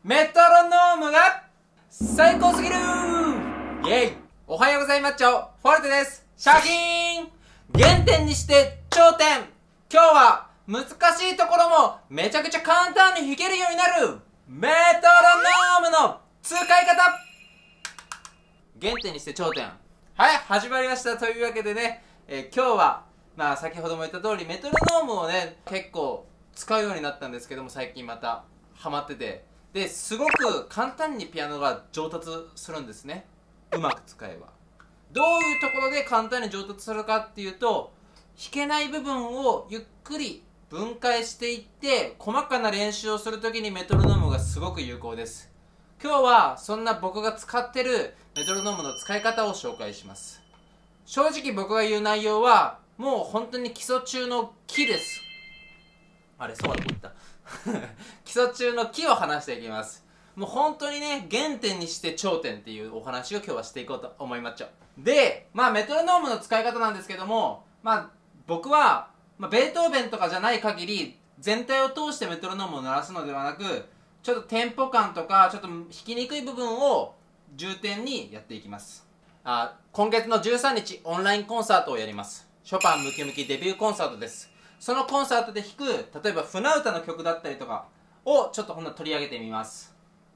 メトロノームが最高すぎるイェイ。おはようございます。フォルテです。シャキーン。原点にして頂点。今日は難しいところもめちゃくちゃ簡単に弾けるようになるメトロノームの使い方。原点にして頂点。はい、始まりました。というわけでね、今日は先ほども言った通りメトロノームをね結構使うようになったんですけども、最近またハマってて、ですごく簡単にピアノが上達するんですね、うまく使えば。どういうところで簡単に上達するかっていうと、弾けない部分をゆっくり分解していって細かな練習をするときにメトロノームがすごく有効です。今日はそんな僕が使ってるメトロノームの使い方を紹介します。正直僕が言う内容はもう本当に基礎中の木です。あれ、そうだと思った基礎中の木を話していきます。もう本当にね、原点にして頂点っていうお話を今日はしていこうと思いますで、メトロノームの使い方なんですけども、僕は、ベートーベンとかじゃない限り全体を通してメトロノームを鳴らすのではなく、ちょっとテンポ感とかちょっと弾きにくい部分を重点にやっていきます。今月の13日オンラインコンサートをやります。ショパンムキムキデビューコンサートです。そのコンサートで弾く、例えば船歌の曲だったりとかをちょっと取り上げてみます。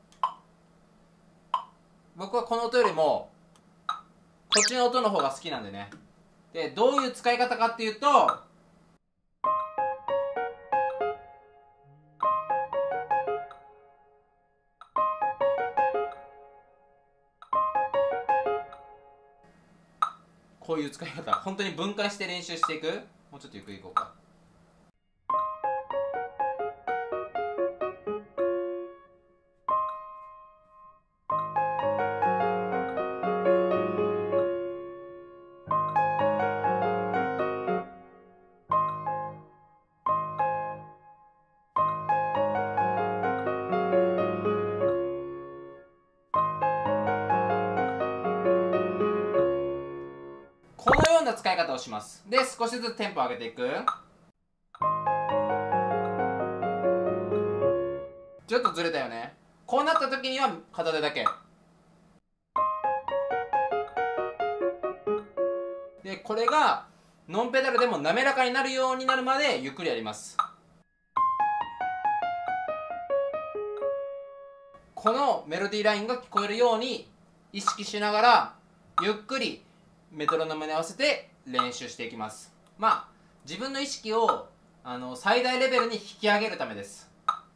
僕はこの音よりもこっちの音の方が好きなんでね。で、どういう使い方かっていうと、こういう使い方、本当に分解して練習していく。もうちょっとゆっくりいこうか。このような使い方をします。で、少しずつテンポを上げていく。ちょっとずれたよね。こうなった時には片手だけで、これがノンペダルでも滑らかになるようになるまでゆっくりやります。このメロディーラインが聞こえるように意識しながらゆっくりメトロノームに合わせて練習していきます。自分の意識を最大レベルに引き上げるためです。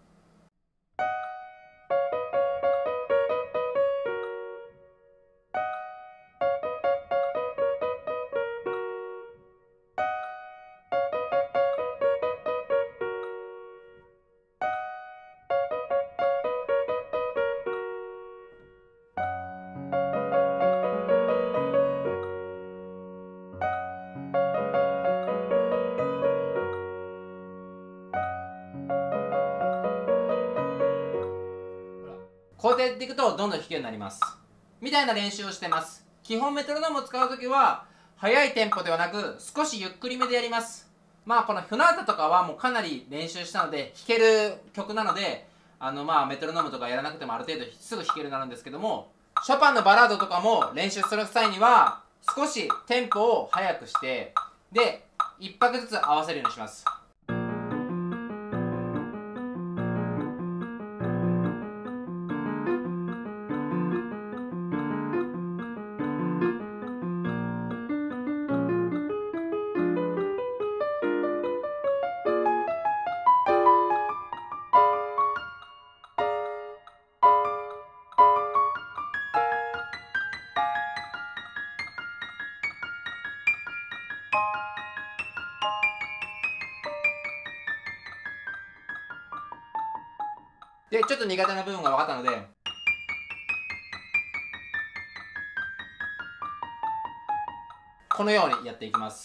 こうやっていくとどんどん弾けるようになりますみたいな練習をしてます。基本メトロノームを使うときは速いテンポではなく少しゆっくりめでやります。この船歌とかはもうかなり練習したので弾ける曲なので、メトロノームとかやらなくてもある程度すぐ弾けるようになるんですけども、ショパンのバラードとかも練習する際には少しテンポを速くして、で1拍ずつ合わせるようにします。で、ちょっと苦手な部分が分かったので、このようにやっていきます。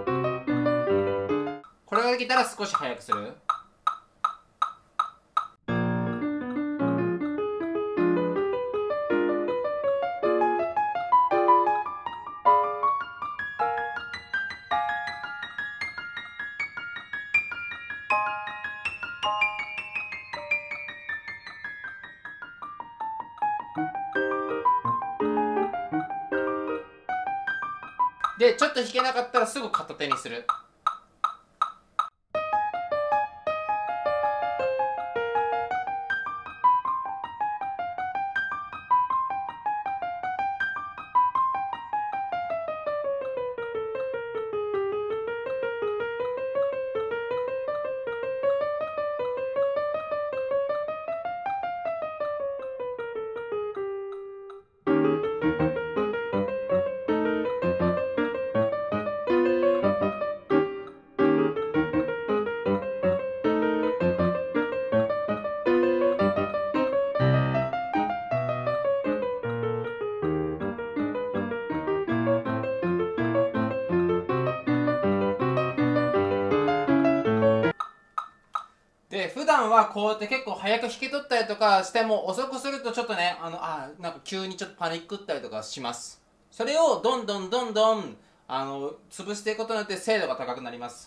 これができたら少し速くする。 でちょっと弾けなかったらすぐ片手にする。で普段はこうやって結構早く弾き取ったりとかしても、遅くするとちょっとね、なんか急にちょっとパニックったりとかします。それをどんどん潰していくことによって精度が高くなります。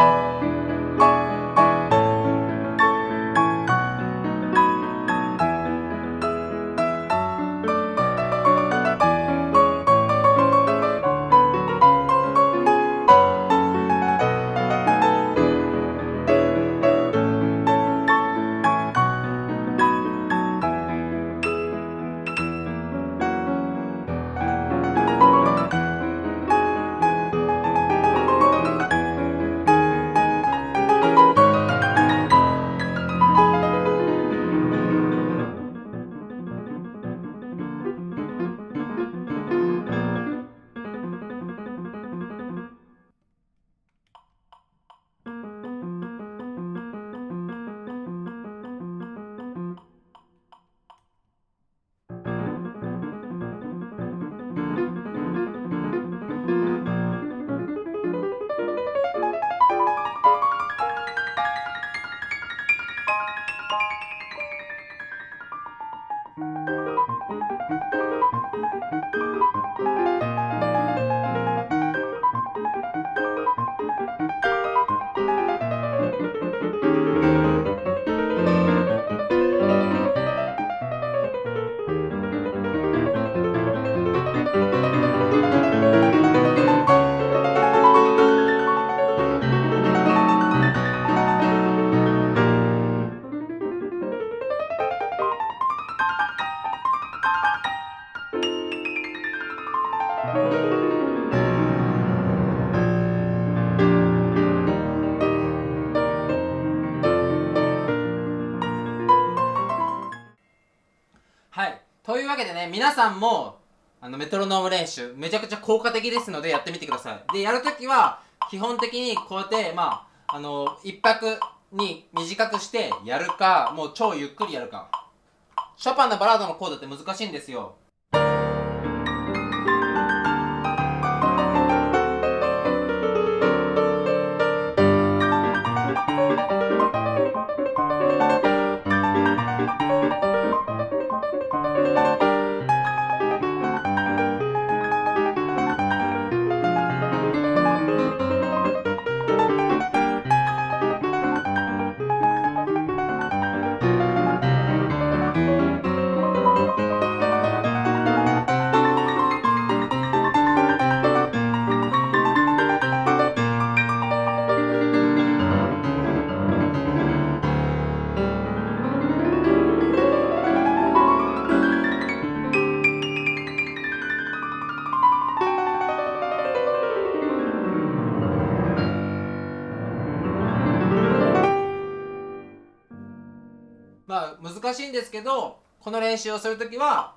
はい。というわけでね、皆さんも、メトロノーム練習、めちゃくちゃ効果的ですので、やってみてください。で、やるときは、基本的にこうやって、一拍に短くしてやるか、もう超ゆっくりやるか。ショパンのバラードのコードって難しいんですよ。難しいんですけど、この練習をするときは、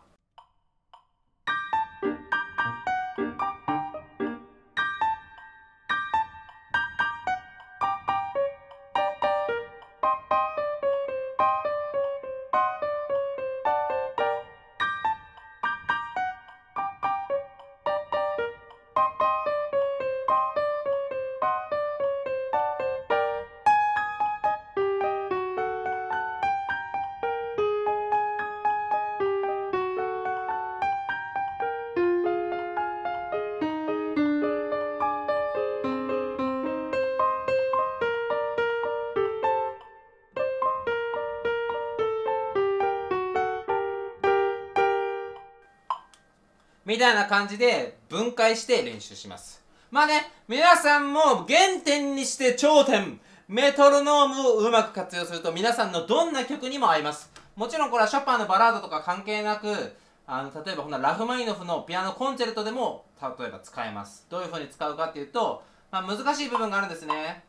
みたいな感じで分解して練習します。まあね、皆さんも原点にして頂点、メトロノームをうまく活用すると皆さんのどんな曲にも合います。もちろんこれはショパンのバラードとか関係なく、例えばラフマニノフのピアノコンチェルトでも例えば使えます。どういう風に使うかっていうと、難しい部分があるんですね。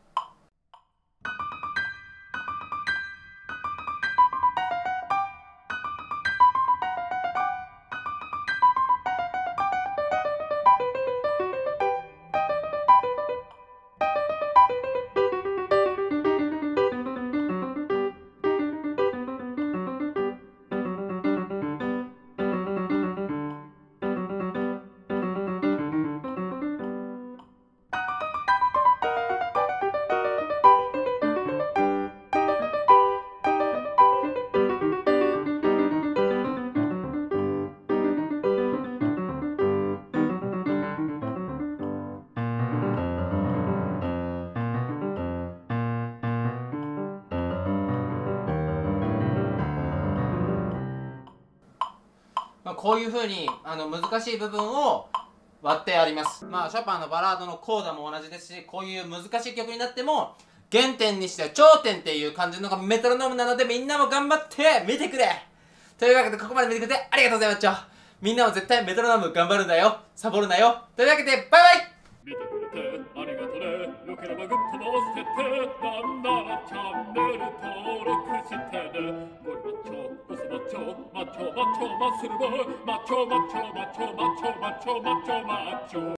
こういう風に難しい部分を割ってあります。ショパンのバラードのコーダも同じですし、こういう難しい曲になっても原点にして頂点っていう感じのがメトロノームなので、みんなも頑張って見てくれ。というわけでここまで見てくれてありがとうございました。みんなも絶対メトロノーム頑張るんだよ、サボるなよ。というわけでバイバイ。 見てくれてありがとね。よければグッドも押してて、なんならチャンネル登録してね。ゴリマッチョ、ボスマッチョ、マッチョマッチョマッスルボーイ、マッチョマッチョマッチョマッチョマッチョマッチョマッチョ。